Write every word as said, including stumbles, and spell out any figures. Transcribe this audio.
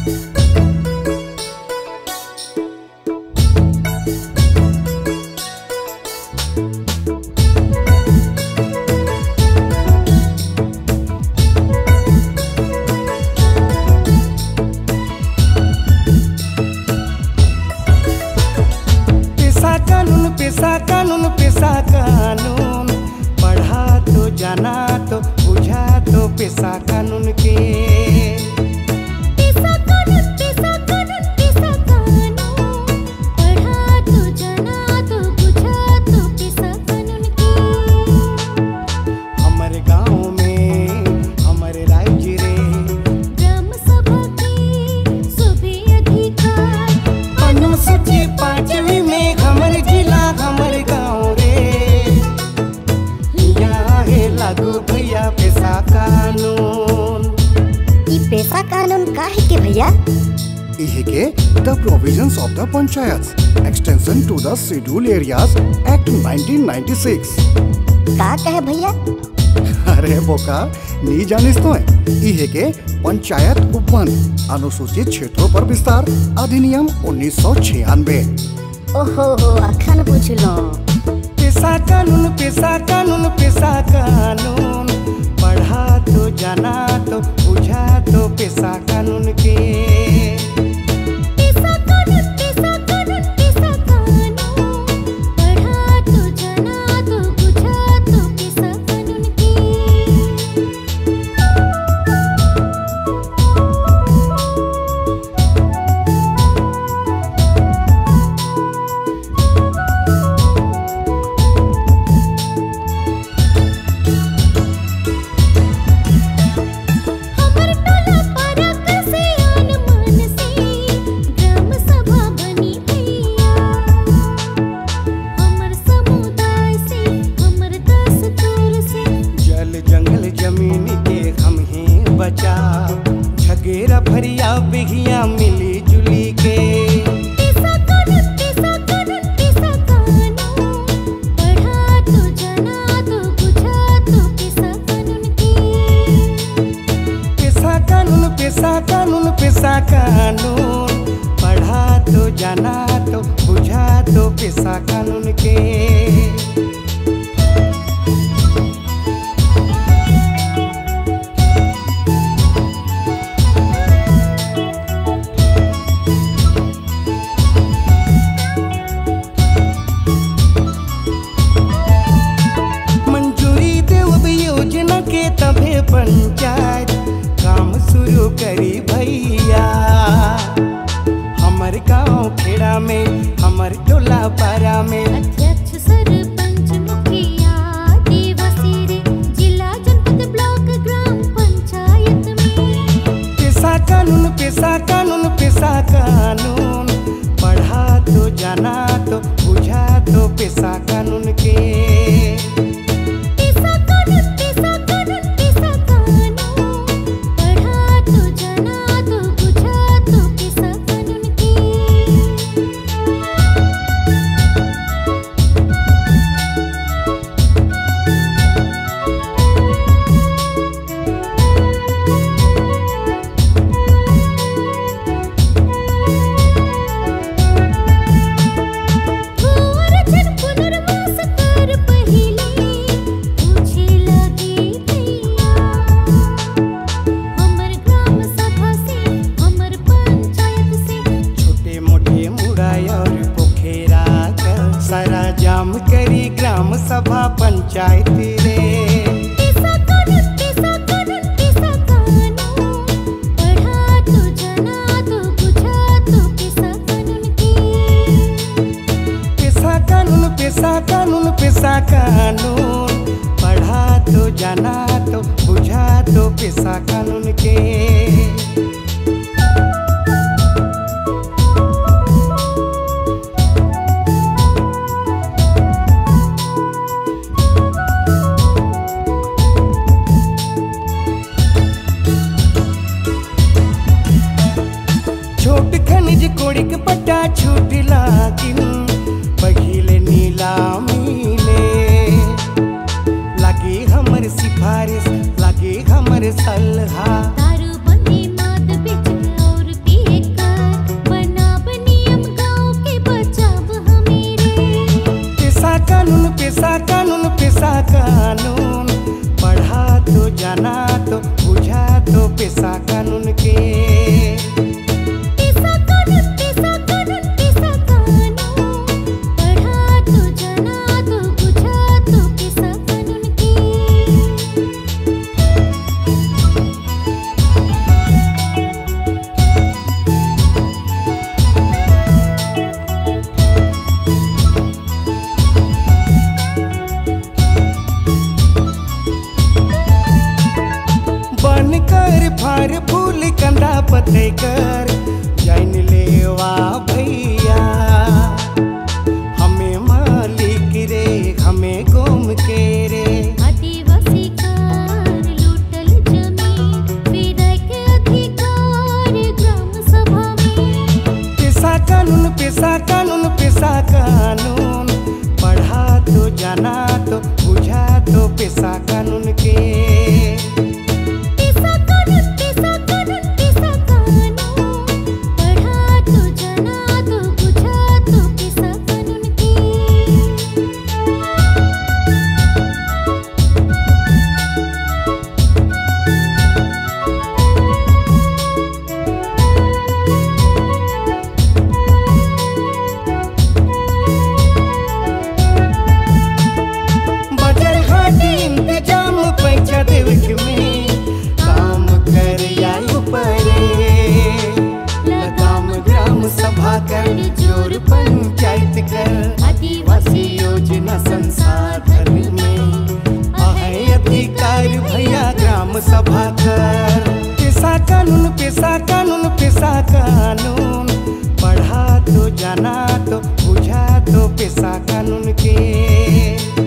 पेशा कानून पेशा कानून पढ़ा तो जाना तो बुझा तो पेशा कानून के पेशा कानून पेशा कानून पेशा कानून पढ़ा तो जाना तो बुझा तो पेशा कानून के हमारे गांव में हमारे राज्य रे ग्राम सभा की सभी अधिकार अनुसूची पांचवी में हमारे जिला हमारे गांव रे यहाँ है लागू भैया पेशा कानून। ई पेशा कानून का है के भैया? इहे के the provisions of the panchayat extension to the schedule areas act nineteen ninety six. का कहे भैया? अरे बोका नहीं जानिस तो है इहे के पंचायत उपवन अनुसूचित क्षेत्रों पर विस्तार अधिनियम उन्नीस सौ छियानवे। ओहो हो अखन पूछ लो। पेशा कानून पेशा कानून पेशा कानून पढ़ा तो जाना तो बुझा तो पेशा कानून के पेशा कानून पेशा कानून पेशा कानून पढ़ा तो जाना तो बुझा तो पेशा कानून के झगेरा भरिया बिघिया मिली जुली के पेशा कानून पेशा कानून पेशा कानून पढ़ा तो जाना तो बुझा तो पेशा कानून के पेशा कानून पेशा कानून पेशा कानून पढ़ा तो जाना तो बुझा तो पेशा कानून के तभे पंचायत काम शुरू करी भैया हमारे गांव खेड़ा में हमारे टोला पारा में अध्यक्ष सरपंच मुखिया आदिवासी रे जिला जनपद ब्लॉक ग्राम पंचायत में पेशा कानून पेशा कानून पेशा कानून पढ़ा तो जाना तो बुझा तो पेशा कानून के पेशा कानून पेशा कानून पेशा कानून पढ़ा तो जाना तो बुझा तो पेशा कानून के करी ग्राम सभा पंचायत रे पेशा कानून पेशा कानून पेशा कानून पढ़ा तो जाना तो बुझा तो पेशा कानून के पेशा कानून पेशा कानून पेशा कानून पढ़ा तो जाना तो बुझा तो पेशा कानून के कोड़िक पट्टा छूट लागिन पहिले नीलामी ले लगे हमर सिफारिश लगे हमर सलहा दारू बंदी मद बेच और पी कर फार फूल कंदा पते कर जान लेवा भैया हमें मालिक रे हमें गोम के रे आदिवासी कार लूटल जमीन फिर के अधिकार ग्राम सभा में। पेशा कानून पेशा कानून पेशा कानून पढ़ा तो जाना तो बुझा तो पेशा कानून के। पेशा कानून पेशा कानून पेशा कानून पढ़ा तो जाना तो बुझा तो पेशा कानून के। बजर घाटी इंतजाम पैसा देवक में काम कर आयु परे लगाम ग्राम सभा कर जोर पंचायत कर आदिवासी योजना संसाधन में आहे अधिकार भैया ग्राम सभा कर। पेशा कानून पेशा कानून पेशा कानून पढ़ा तो जाना तो बुझा तो पेशा कानून के।